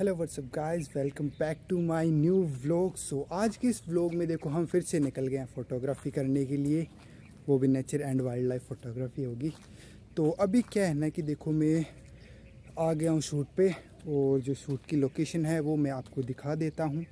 Hello what's up guys, welcome back to my new vlog. So आज के इस vlog में देखो हम फिर से निकल गए हैं फ़ोटोग्राफी करने के लिए, वो भी nature and wild life photography होगी। तो अभी क्या है ना कि देखो मैं आ गया हूँ शूट पे, और जो शूट की लोकेशन है वो मैं आपको दिखा देता हूँ।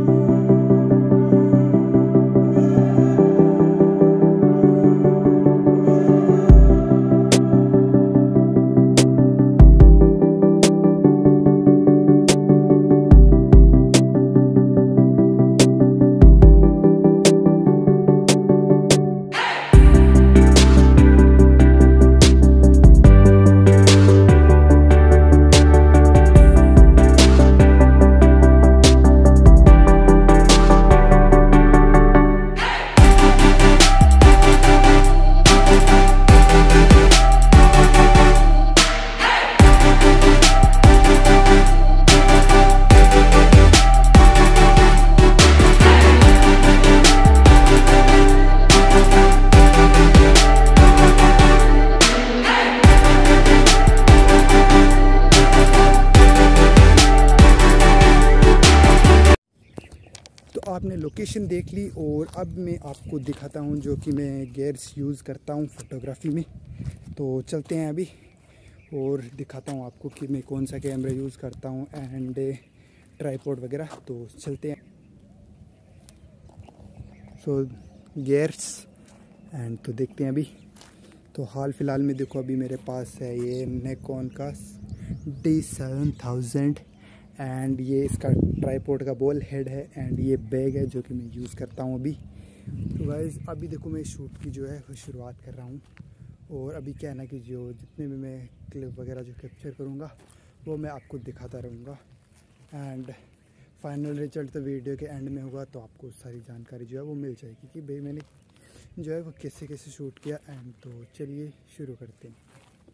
आपने लोकेशन देख ली और अब मैं आपको दिखाता हूँ जो कि मैं गियर्स यूज़ करता हूँ फ़ोटोग्राफी में। तो चलते हैं अभी और दिखाता हूँ आपको कि मैं कौन सा कैमरा यूज़ करता हूँ एंड ट्राइपॉड वगैरह। तो चलते हैं। सो गियर्स एंड तो देखते हैं अभी। तो हाल फ़िलहाल में देखो अभी मेरे पास है ये निकॉन का D7000 एंड ये इसका ट्राइपॉड का बॉल हेड है एंड ये बैग है जो कि मैं यूज़ करता हूँ अभी। तो गाइस अभी देखो मैं शूट की जो है वो शुरुआत कर रहा हूँ, और अभी क्या है ना कि जो जितने भी मैं क्लिप वगैरह जो कैप्चर करूँगा वो मैं आपको दिखाता रहूँगा एंड फाइनल रिजल्ट तो वीडियो के एंड में होगा। तो आपको सारी जानकारी जो है वो मिल जाएगी कि भाई मैंने जो है वो कैसे कैसे शूट किया एंड। तो चलिए शुरू करते हैं।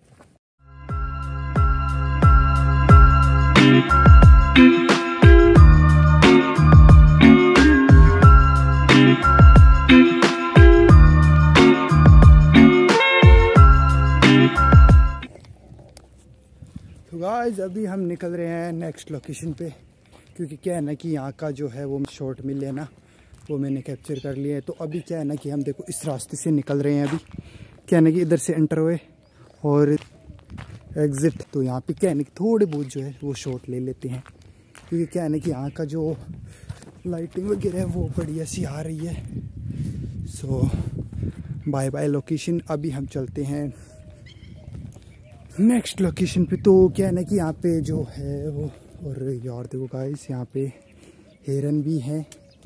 तो गाइस अभी हम निकल रहे हैं नेक्स्ट लोकेशन पे, क्योंकि क्या है ना कि यहाँ का जो है वो शॉट मिल है ना वो मैंने कैप्चर कर लिया है। तो अभी क्या है ना कि हम देखो इस रास्ते से निकल रहे हैं। अभी क्या है ना कि इधर से एंटर हुए और एग्ज़िट। तो यहाँ पे क्या है ना कि थोड़े बहुत जो है वो शॉट ले लेते हैं, क्योंकि क्या है ना कि यहाँ का जो लाइटिंग वगैरह है वो बढ़िया सी आ रही है। So bye bye location. अभी हम चलते हैं नेक्स्ट लोकेशन पे। तो क्या है ना कि यहाँ पे जो है वो, और यार देखो गाइस यहाँ पे हिरन भी हैं,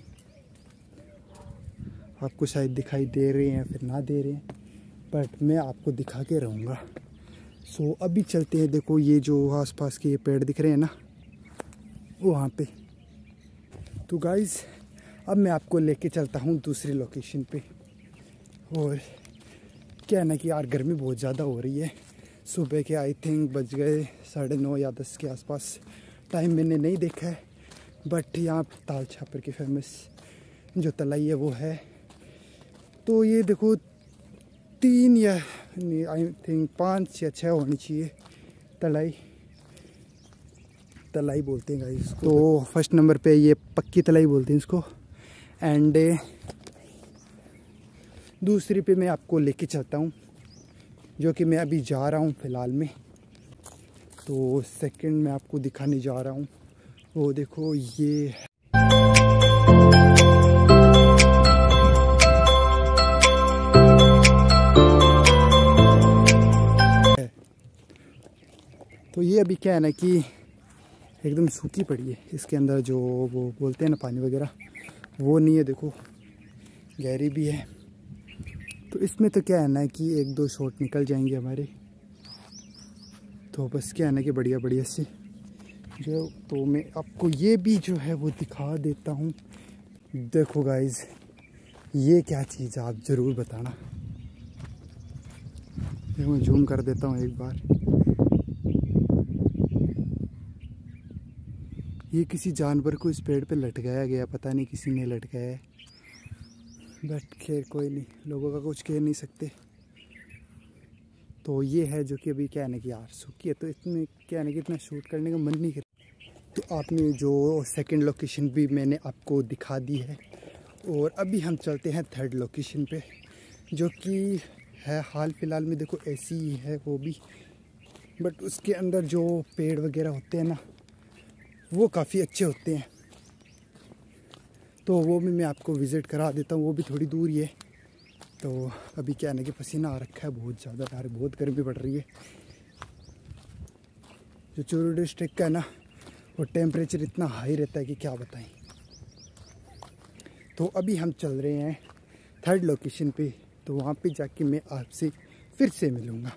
आपको शायद दिखाई दे रहे हैं फिर ना दे रहे हैं, बट मैं आपको दिखा के रहूँगा। सो अभी चलते हैं। देखो ये जो आसपास के ये पेड़ दिख रहे हैं ना वहाँ पे। तो गाइस अब मैं आपको लेके चलता हूँ दूसरी लोकेशन पे। और क्या है ना कि यार गर्मी बहुत ज़्यादा हो रही है। सुबह के आई थिंक बज गए 9:30 या 10 के आसपास। टाइम मैंने नहीं देखा है, बट यहाँ ताल छापर की फेमस जो तलाई है वो है। तो ये देखो 3 या आई थिंक 5 या 6 होनी चाहिए तलाई बोलते हैं गाइस। तो फर्स्ट नंबर पे ये पक्की तलाई बोलते हैं इसको एंड दूसरी पे मैं आपको लेके चलता हूँ, जो कि मैं अभी जा रहा हूँ फ़िलहाल में। तो सेकंड मैं आपको दिखाने जा रहा हूँ वो देखो ये है। तो ये अभी क्या है ना कि एकदम सूखी पड़ी है, इसके अंदर जो वो बोलते हैं ना पानी वगैरह वो नहीं है। देखो गहरी भी है। तो इसमें तो क्या है ना कि 1-2 शॉट निकल जाएंगे हमारे। तो बस क्या है ना कि बढ़िया बढ़िया से जो, तो मैं आपको ये भी जो है वो दिखा देता हूँ। देखो गाइस ये क्या चीज़ है, आप ज़रूर बताना। मैं जूम कर देता हूँ एक बार। ये किसी जानवर को इस पेड़ पे लटकाया गया, पता नहीं किसी ने लटकाया है, बट खैर कोई नहीं, लोगों का कुछ कह नहीं सकते। तो ये है जो कि अभी क्या है ना कि यार सूखी है, तो इसमें क्या है ना कि इतना शूट करने का मन नहीं कर। तो आपने जो सेकंड लोकेशन भी मैंने आपको दिखा दी है, और अभी हम चलते हैं थर्ड लोकेशन पे, जो कि है हाल फिलहाल में देखो ऐसी ही है वो भी, बट उसके अंदर जो पेड़ वगैरह होते हैं ना वो काफ़ी अच्छे होते हैं। तो वो भी मैं आपको विज़िट करा देता हूँ, वो भी थोड़ी दूर ही है। तो अभी क्या है ना कि पसीना आ रखा है बहुत ज़्यादा यार, बहुत गर्मी पड़ रही है। जो चूरू डिस्ट्रिक्ट का है ना वो टेम्परेचर इतना हाई रहता है कि क्या बताएं। तो अभी हम चल रहे हैं थर्ड लोकेशन पे, तो वहाँ पे जाके मैं आपसे फिर से मिलूँगा।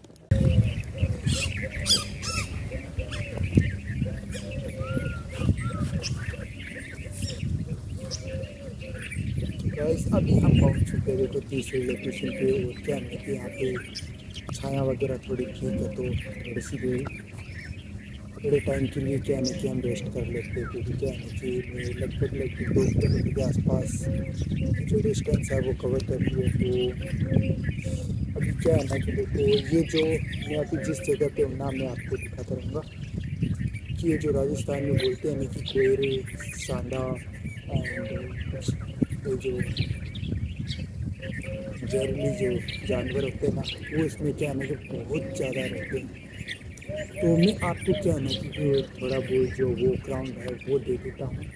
गाइस अभी हम पहुँच चुके हैं देखो तीसरे लोकेशन पे, और क्या है कि यहाँ पे छाया वगैरह थोड़ी ठीक है, तो थोड़ी सी देर थोड़े टाइम के लिए क्या है कि हम रेस्ट कर लेते हैं, क्योंकि क्या है कि मैं लगभग 2 किलोमीटर के आसपास जो डिस्टेंस है वो कवर कर लिया। तो अभी क्या है ना कि देखो ये जो मैं अभी जिस जगह पे हूँ ना मैं आपको दिखाता रहूँगा कि ये जो राजस्थान में बोलते हैं ना कि कोयरे, सांडा एंड जो जहरीली जो जानवर होते हैं ना वो इसमें क्या है ना कि बहुत ज़्यादा रहते हैं। तो मैं आपको क्या है ना कि थोड़ा बहुत जो वो ग्राउंड है वो दे देता हूँ।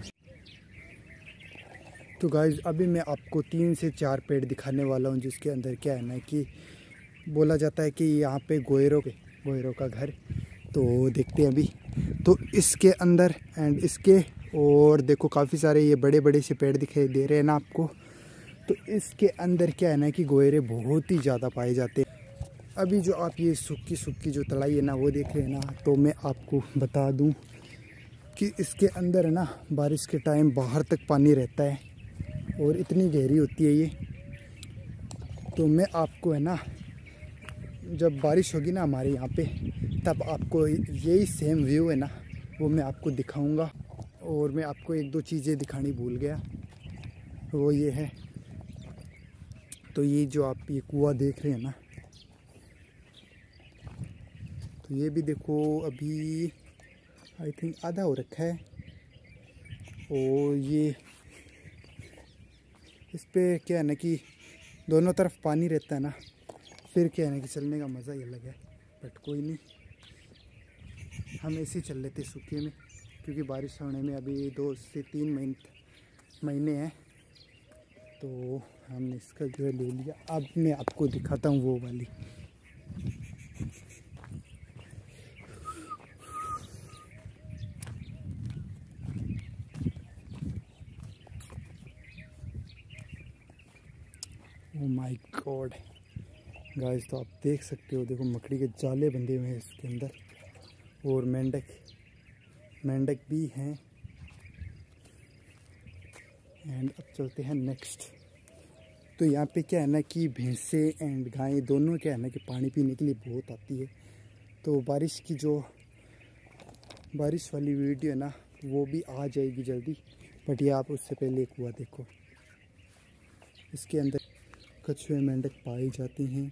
तो गाइस अभी मैं आपको 3 से 4 पेड़ दिखाने वाला हूँ, जिसके अंदर क्या है ना कि बोला जाता है कि यहाँ पे गोयरों का घर। तो देखते हैं अभी तो इसके अंदर एंड इसके, और देखो काफ़ी सारे ये बड़े बड़े से पेड़ दिखाई दे रहे हैं ना आपको। तो इसके अंदर क्या है ना कि गोयरे बहुत ही ज़्यादा पाए जाते हैं। अभी जो आप ये सूखी जो तलाई है ना वो देख रहे हैं ना, तो मैं आपको बता दूं कि इसके अंदर है ना बारिश के टाइम बाहर तक पानी रहता है, और इतनी गहरी होती है ये। तो मैं आपको है ना जब बारिश होगी ना हमारे यहाँ पे, तब आपको यही सेम व्यू है ना वो मैं आपको दिखाऊंगा। और मैं आपको 1-2 चीज़ें दिखानी भूल गया, वो ये है। तो ये जो आप ये कुआं देख रहे हैं ना, तो ये भी देखो अभी आई थिंक आधा हो रखा है, और ये इस पे क्या है ना कि दोनों तरफ पानी रहता है ना, फिर क्या है ना कि चलने का मज़ा ही अलग है। बट कोई नहीं, हम ऐसे ही चल लेते सूखे में, क्योंकि बारिश होने में अभी 2 से 3 महीने हैं। तो हमने इसका जो है ले लिया। अब मैं आपको दिखाता हूँ वो वाली। ओह माय गॉड गाइस, तो आप देख सकते हो, देखो मकड़ी के जाले बंधे हुए हैं इसके अंदर, और मेंढक भी हैं। एंड अब चलते हैं नेक्स्ट। तो यहाँ पे क्या है ना कि भैंसे एंड गायें दोनों क्या है ना कि पानी पीने के लिए बहुत आती है। तो बारिश वाली वीडियो है ना वो भी आ जाएगी जल्दी। बट ये आप उससे पहले एक हुआ देखो, इसके अंदर कछुए मेंढक पाई जाती हैं।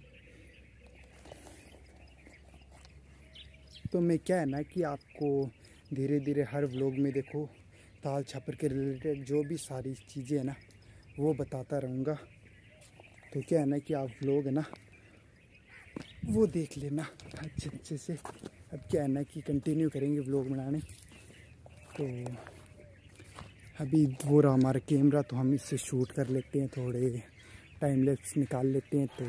तो मैं क्या है ना कि आपको धीरे धीरे हर व्लॉग में देखो ताल छापर के रिलेटेड जो भी सारी चीज़ें हैं ना वो बताता रहूँगा। तो क्या है ना कि आप व्लॉग है ना वो देख लेना अच्छे से। अब क्या है ना कि कंटिन्यू करेंगे व्लॉग बनाने। तो अभी वो रहा हमारा कैमरा, तो हम इससे शूट कर लेते हैं, थोड़े टाइम लैप्स निकाल लेते हैं।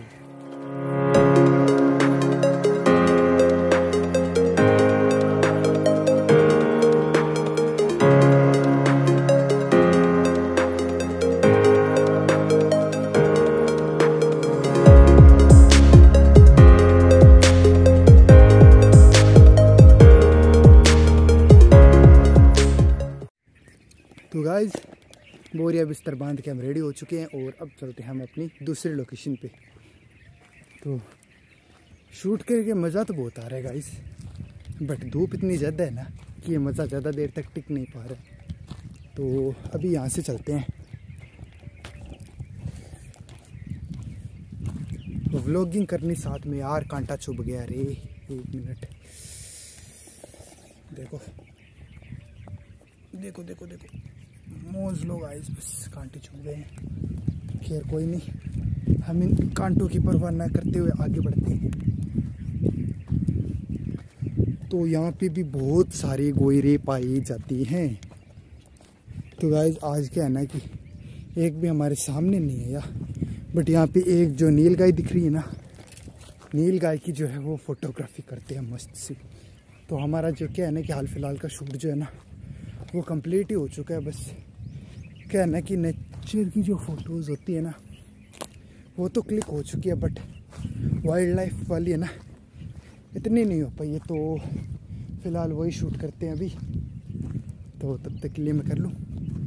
तो गाइज बोरिया बिस्तर बांध के हम रेडी हो चुके हैं, और अब चलते हैं हम अपनी दूसरी लोकेशन पे। तो शूट करके मज़ा तो बहुत आ रहा है गाइस, बट धूप इतनी ज़्यादा है ना कि ये मज़ा ज़्यादा देर तक टिक नहीं पा रहा। तो अभी यहाँ से चलते हैं। तो व्लॉगिंग करनी साथ में यार, कांटा चुभ गया रे। 1 मिनट देखो, देखो देखो देखो मौज लोग आए, बस कांटे चुभ गए हैं। खैर कोई नहीं, हम इन कांटों की परवाह न करते हुए आगे बढ़ते हैं। तो यहाँ पे भी बहुत सारे गोयरे पाई जाती हैं। तो गाइस आज क्या है ना कि एक भी हमारे सामने नहीं है यार, बट यहाँ पे एक जो नील गाय दिख रही है ना, नील गाय की जो है वो फोटोग्राफी करते हैं मस्त सी। तो हमारा जो क्या है ना कि हाल फिलहाल का शूट जो है ना वो कंप्लीट ही हो चुका है। बस क्या है ना कि नेचर की जो फोटोज़ होती है ना वो तो क्लिक हो चुकी है, बट वाइल्ड लाइफ वाली है ना इतनी नहीं हो पाई है। तो फिलहाल वही शूट करते हैं अभी, तो तब तक के लिए मैं कर लूँ।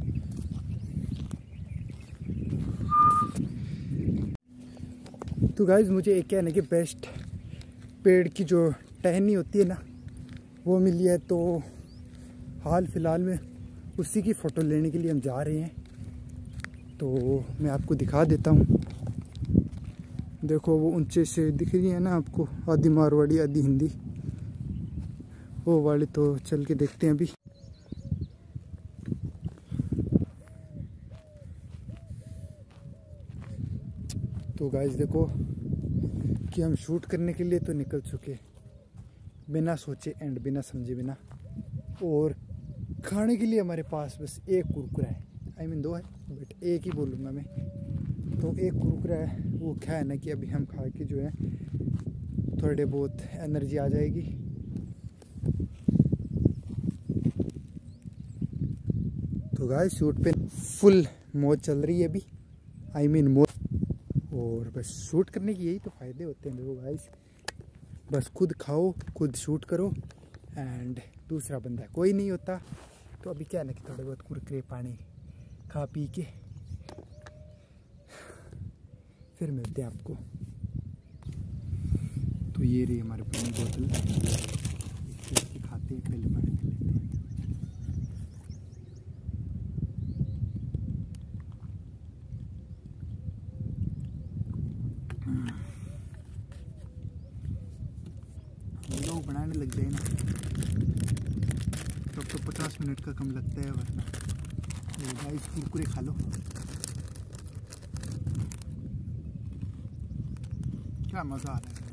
तो गाइज मुझे एक क्या है ना कि बेस्ट पेड़ की जो टहनी होती है ना वो मिली है, तो हाल फिलहाल में उसी की फ़ोटो लेने के लिए हम जा रहे हैं। तो मैं आपको दिखा देता हूँ। देखो वो ऊंचे से दिख रही है ना आपको, आधी मारवाड़ी आधी हिंदी, वो वाली। तो चल के देखते हैं अभी। तो गाइस देखो कि हम शूट करने के लिए तो निकल चुके बिना सोचे एंड बिना समझे बिना, और खाने के लिए हमारे पास बस एक कुरकुरा है। आई मीन दो है बट एक ही बोलूँगा मैं। तो एक कुरकुरा है, वो क्या है ना कि अभी हम खा के जो है थोड़े बहुत एनर्जी आ जाएगी। तो गाइस शूट पे फुल मौज चल रही है अभी, आई मीन मौज। और बस शूट करने की यही तो फ़ायदे होते हैं देखो गाइस, बस खुद खाओ खुद शूट करो एंड दूसरा बंदा कोई नहीं होता। तो अभी क्या है ना कि थोड़े बहुत कुरकुरे पानी खा पी के फिर मिलते हैं आपको। तो ये रही हमारे पानी बोतल, खाते हैं पहले पानी पी लेते हैं। लोग बनाने लग जाए ना तब तो 50 मिनट का कम लगता है, वरना तो गाइस कुरकुरे खा लो। क्या मज़ा आ रहा है।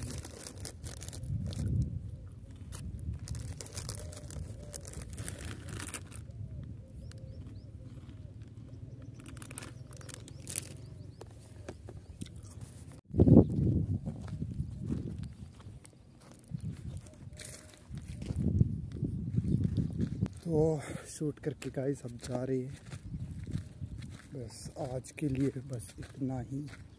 तो शूट करके गाइस अब जा रहे हैं। बस आज के लिए बस इतना ही।